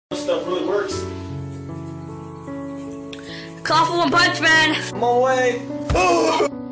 This stuff really works. Call for one punch, man. I'm on my way.